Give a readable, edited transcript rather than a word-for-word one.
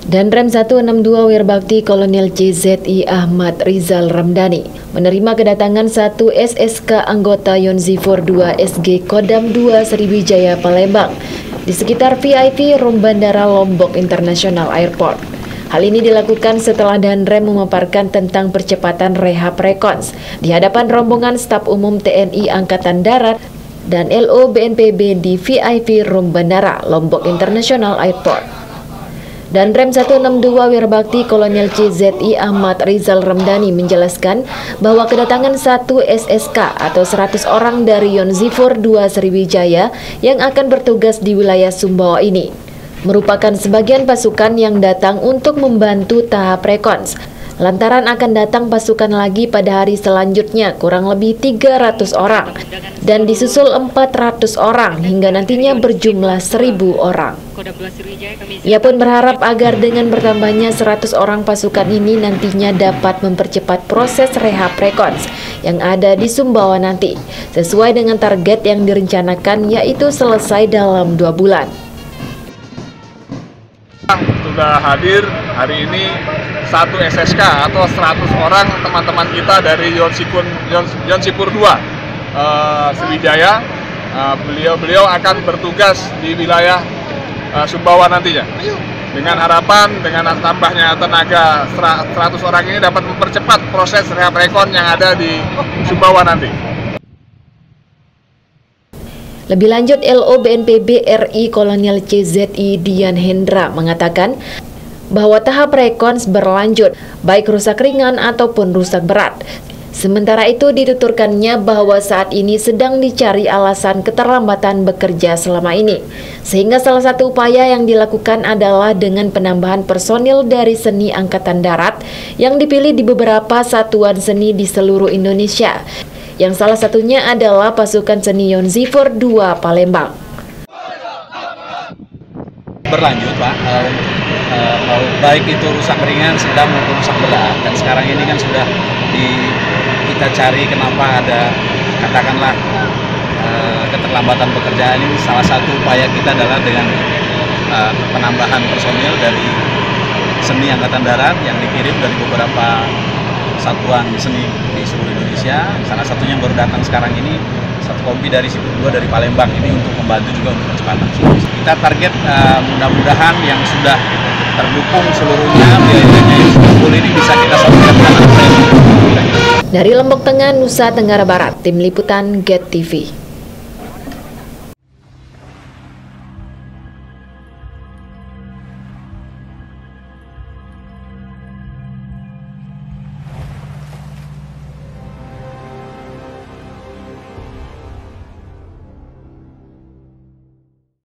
Danrem 162 Wirbakti Kolonel CZI Ahmad Rizal Ramdhani menerima kedatangan satu SSK anggota Yonzifor 2 SG Kodam 2 Sriwijaya Palembang di sekitar VIP Room Bandara Lombok International Airport. Hal ini dilakukan setelah Danrem memaparkan tentang percepatan rehab rekons di hadapan rombongan staf umum TNI Angkatan Darat dan LO BNPB di VIP Room Bandara Lombok International Airport. Danrem 162 Wirbakti Kolonel CZI Ahmad Rizal Ramdhani menjelaskan bahwa kedatangan satu SSK atau 100 orang dari Yonzifor 2 Sriwijaya yang akan bertugas di wilayah Sumbawa ini merupakan sebagian pasukan yang datang untuk membantu tahap rekons. Lantaran akan datang pasukan lagi pada hari selanjutnya kurang lebih 300 orang dan disusul 400 orang hingga nantinya berjumlah 1.000 orang. Ia pun berharap agar dengan bertambahnya 100 orang pasukan ini nantinya dapat mempercepat proses rehab rekons yang ada di Sumbawa nanti sesuai dengan target yang direncanakan, yaitu selesai dalam 2 bulan. Sudah hadir hari ini satu SSK atau 100 orang teman-teman kita dari Yonzifor 2 Sriwijaya. Beliau akan bertugas di wilayah Sumbawa nantinya. Dengan harapan dengan tambahnya tenaga 100 orang ini dapat mempercepat proses rehab rekon yang ada di Sumbawa nanti. Lebih lanjut, LO BNPB RI Kolonel CZI Dian Hendra mengatakan bahwa tahap rekons berlanjut, baik rusak ringan ataupun rusak berat. Sementara itu dituturkannya bahwa saat ini sedang dicari alasan keterlambatan bekerja selama ini. Sehingga salah satu upaya yang dilakukan adalah dengan penambahan personil dari seni Angkatan Darat yang dipilih di beberapa satuan seni di seluruh Indonesia. Yang salah satunya adalah pasukan seni Yonzifor 2 Palembang. Berlanjut Pak, baik itu rusak ringan, sedang maupun rusak berat. Dan sekarang ini kan sudah kita cari kenapa ada katakanlah keterlambatan pekerjaan ini. Salah satu upaya kita adalah dengan penambahan personil dari seni Angkatan Darat yang dikirim dari beberapa satuan seni di seluruh Indonesia. Salah satunya yang baru datang sekarang ini satu kompi dari Sipur 2 dari Palembang ini untuk membantu juga untuk percepatan. Kita target mudah-mudahan yang sudah terdukung seluruhnya biayanya yang sudah full ini bisa kita salurkan. Dari Lombok Tengah, Nusa Tenggara Barat, Tim Liputan GET TV.